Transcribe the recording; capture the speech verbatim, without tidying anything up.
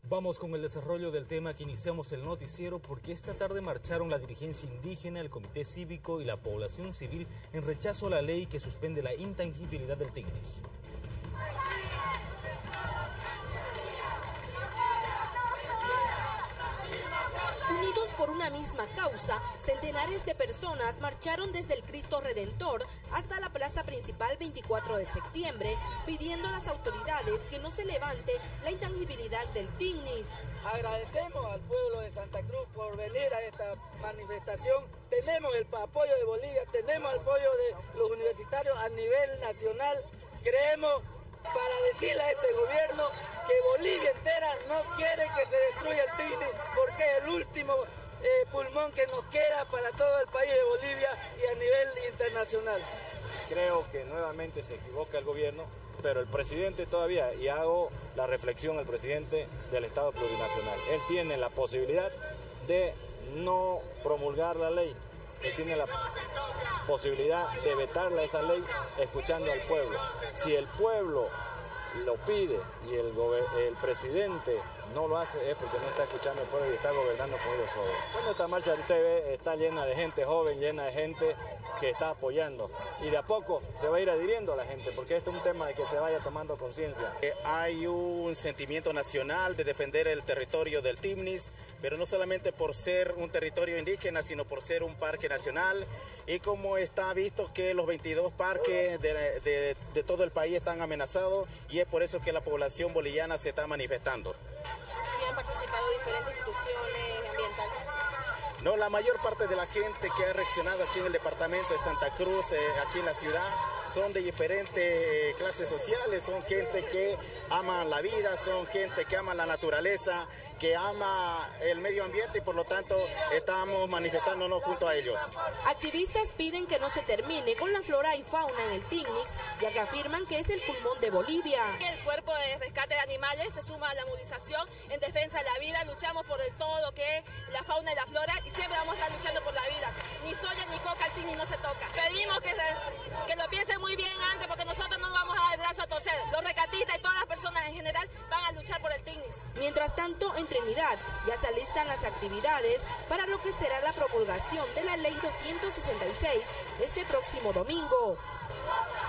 Vamos con el desarrollo del tema que iniciamos el noticiero, porque esta tarde marcharon la dirigencia indígena, el comité cívico y la población civil en rechazo a la ley que suspende la intangibilidad del Tignis. Unidos por una misma causa, centenares de personas marcharon desde el Cristo Redentor hasta la plaza principal veinticuatro de septiembre, pidiendo a las autoridades que no se levante la intangibilidad del Tignis. Agradecemos al pueblo de Santa Cruz por venir a esta manifestación. Tenemos el apoyo de Bolivia, tenemos el apoyo de los universitarios a nivel nacional. Creemos para decirle a este gobierno que Bolivia entera no quiere que se destruya el Tignis, porque es el último eh, pulmón que nos queda para todo el país de Bolivia y a nivel internacional. Creo que nuevamente se equivoca el gobierno, pero el presidente todavía, y hago la reflexión al presidente del Estado Plurinacional, él tiene la posibilidad de no promulgar la ley, él tiene la posibilidad de vetarla esa ley escuchando al pueblo. Si el pueblo lo pide y el, el presidente no lo hace, es porque no está escuchando al pueblo y está gobernando con ellos solos. Bueno, esta marcha de T V está llena de gente joven, llena de gente que está apoyando, y de a poco se va a ir adhiriendo a la gente, porque este es un tema de que se vaya tomando conciencia. Eh, hay un sentimiento nacional de defender el territorio del Tignis, pero no solamente por ser un territorio indígena, sino por ser un parque nacional, y como está visto que los veintidós parques de, de, de todo el país están amenazados, y es por eso que la población boliviana se está manifestando. ¿Y han participado diferentes instituciones ambientales? No, la mayor parte de la gente que ha reaccionado aquí en el departamento de Santa Cruz, eh, aquí en la ciudad, son de diferentes eh, clases sociales, son gente que ama la vida, son gente que ama la naturaleza, que ama el medio ambiente, y por lo tanto estamos manifestándonos junto a ellos. Activistas piden que no se termine con la flora y fauna en el Tignis, ya que afirman que es el pulmón de Bolivia. El cuerpo de rescate de animales se suma a la movilización en defensa de la vida, luchamos por el todo lo que es la fauna y la flora, y siempre vamos a estar luchando por la vida. Ni soya ni coca, el Tignis no se toca. Pedimos que, se, que lo piensen muy bien antes, porque nosotros no nos vamos a dar el brazo a torcer. Los rescatistas y todas las personas en general van a luchar por el Tignis. Mientras tanto, en Trinidad ya se alistan las actividades para lo que será la promulgación de la ley doscientos sesenta y seis este próximo domingo.